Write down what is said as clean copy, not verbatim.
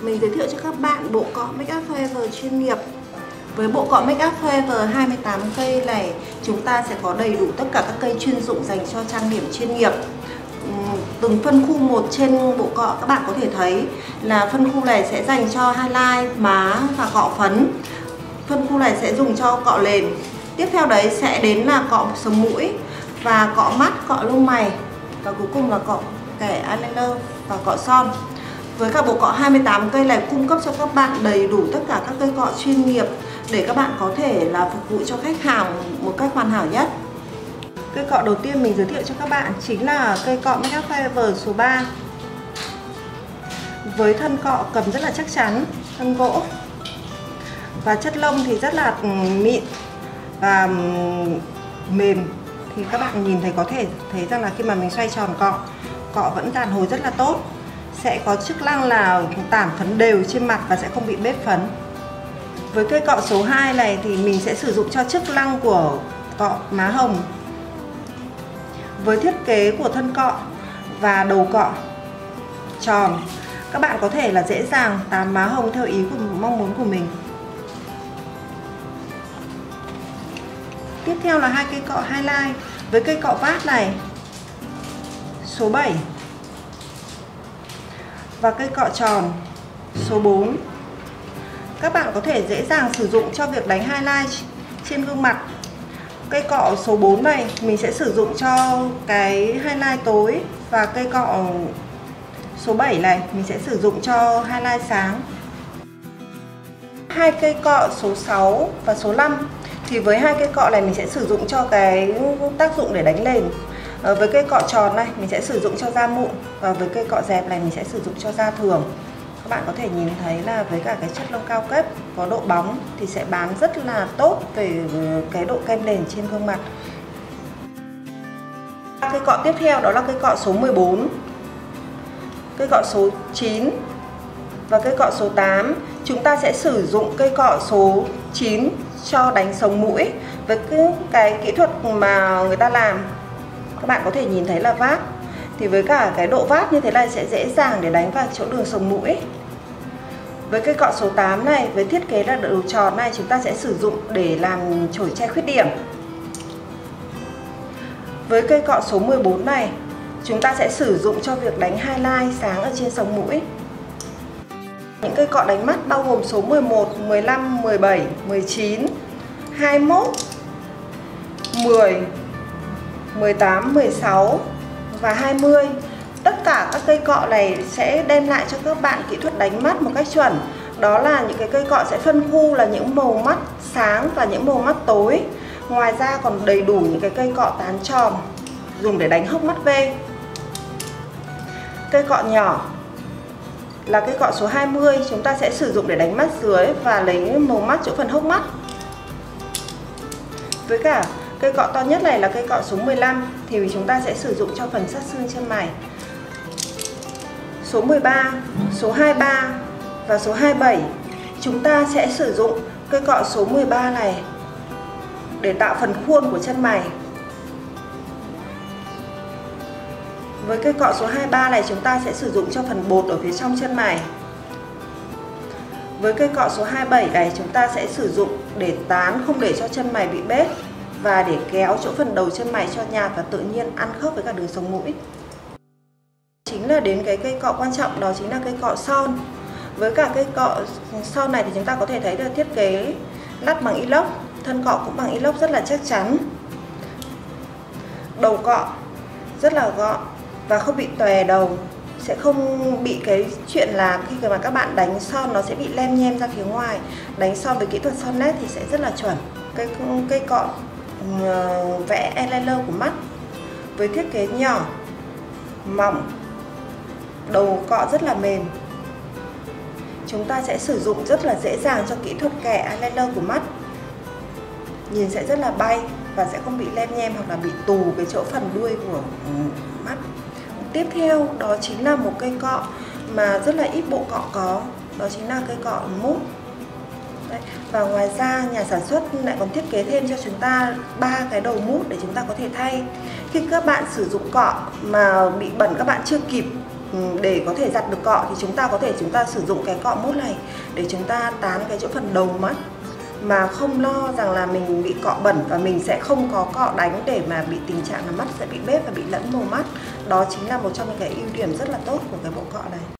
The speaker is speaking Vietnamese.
Mình giới thiệu cho các bạn bộ cọ Make Up Forever chuyên nghiệp. Với bộ cọ Make Up Forever 28 cây này, chúng ta sẽ có đầy đủ tất cả các cây chuyên dụng dành cho trang điểm chuyên nghiệp. Từng phân khu một trên bộ cọ các bạn có thể thấy là phân khu này sẽ dành cho highlight, má và cọ phấn. Phân khu này sẽ dùng cho cọ nền. Tiếp theo đấy sẽ đến là cọ sống mũi và cọ mắt, cọ lông mày, và cuối cùng là cọ kẻ eyeliner và cọ son. Với cả bộ cọ 28 cây này cung cấp cho các bạn đầy đủ tất cả các cây cọ chuyên nghiệp để các bạn có thể là phục vụ cho khách hàng một cách hoàn hảo nhất. Cây cọ đầu tiên mình giới thiệu cho các bạn chính là cây cọ Make Up Forever số 3. Với thân cọ cầm rất là chắc chắn, thân gỗ, và chất lông thì rất là mịn và mềm. Thì các bạn nhìn thấy có thể thấy rằng là khi mà mình xoay tròn cọ vẫn đàn hồi rất là tốt. Sẽ có chức năng là tản phấn đều trên mặt và sẽ không bị bết phấn. Với cây cọ số 2 này thì mình sẽ sử dụng cho chức năng của cọ má hồng. Với thiết kế của thân cọ và đầu cọ tròn, các bạn có thể là dễ dàng tán má hồng theo ý của mong muốn của mình. Tiếp theo là hai cây cọ highlight. Với cây cọ vát này số 7 và cây cọ tròn số 4. Các bạn có thể dễ dàng sử dụng cho việc đánh highlight trên gương mặt. Cây cọ số 4 này mình sẽ sử dụng cho cái highlight tối, và cây cọ số 7 này mình sẽ sử dụng cho highlight sáng. Hai cây cọ số 6 và số 5 thì với hai cây cọ này mình sẽ sử dụng cho cái tác dụng để đánh nền. Với cây cọ tròn này mình sẽ sử dụng cho da mụn, và với cây cọ dẹp này mình sẽ sử dụng cho da thường. Các bạn có thể nhìn thấy là với cả cái chất lông cao cấp có độ bóng thì sẽ bám rất là tốt về cái độ kem nền trên gương mặt. Cây cọ tiếp theo đó là cây cọ số 14, cây cọ số 9 và cây cọ số 8. Chúng ta sẽ sử dụng cây cọ số 9 cho đánh sống mũi. Với cái kỹ thuật mà người ta làm, các bạn có thể nhìn thấy là vát, thì với cả cái độ vát như thế này sẽ dễ dàng để đánh vào chỗ đường sống mũi. Với cây cọ số 8 này, với thiết kế là đầu tròn này, chúng ta sẽ sử dụng để làm chổi che khuyết điểm. Với cây cọ số 14 này, chúng ta sẽ sử dụng cho việc đánh highlight sáng ở trên sống mũi. Những cây cọ đánh mắt bao gồm số 11, 15, 17, 19, 21, 10, 18, 16 và 20. Tất cả các cây cọ này sẽ đem lại cho các bạn kỹ thuật đánh mắt một cách chuẩn. Đó là những cái cây cọ sẽ phân khu là những màu mắt sáng và những màu mắt tối. Ngoài ra còn đầy đủ những cái cây cọ tán tròn dùng để đánh hốc mắt V. Cây cọ nhỏ là cây cọ số 20, chúng ta sẽ sử dụng để đánh mắt dưới và lấy màu mắt chỗ phần hốc mắt. Với cả cây cọ to nhất này là cây cọ số 15 thì chúng ta sẽ sử dụng cho phần sát xương chân mày. Số 13, số 23 và số 27 chúng ta sẽ sử dụng cây cọ số 13 này để tạo phần khuôn của chân mày. Với cây cọ số 23 này chúng ta sẽ sử dụng cho phần bột ở phía trong chân mày. Với cây cọ số 27 này chúng ta sẽ sử dụng để tán, không để cho chân mày bị bết, và để kéo chỗ phần đầu chân mày cho nhạt và tự nhiên ăn khớp với cả đường sống mũi. Chính là đến cái cây cọ quan trọng, đó chính là cây cọ son. Với cả cây cọ son này thì chúng ta có thể thấy được thiết kế lát bằng inox, thân cọ cũng bằng inox rất là chắc chắn. Đầu cọ rất là gọn và không bị tòe đầu, sẽ không bị cái chuyện là khi mà các bạn đánh son nó sẽ bị lem nhem ra phía ngoài. Đánh son với kỹ thuật son nét thì sẽ rất là chuẩn. Cây cọ vẽ eyeliner của mắt với thiết kế nhỏ, mỏng, đầu cọ rất là mềm. Chúng ta sẽ sử dụng rất là dễ dàng cho kỹ thuật kẻ eyeliner của mắt. Nhìn sẽ rất là bay và sẽ không bị lem nhem hoặc là bị tù cái chỗ phần đuôi của mắt. Tiếp theo đó chính là một cây cọ mà rất là ít bộ cọ có, đó chính là cây cọ mút. Đấy. Và ngoài ra nhà sản xuất lại còn thiết kế thêm cho chúng ta 3 cái đầu mút để chúng ta có thể thay. Khi các bạn sử dụng cọ mà bị bẩn các bạn chưa kịp để có thể giặt được cọ thì chúng ta sử dụng cái cọ mốt này để chúng ta tán cái chỗ phần đầu mắt, mà không lo rằng là mình bị cọ bẩn, và mình sẽ không có cọ đánh để mà bị tình trạng là mắt sẽ bị bết và bị lẫn màu mắt. Đó chính là một trong những cái ưu điểm rất là tốt của cái bộ cọ này.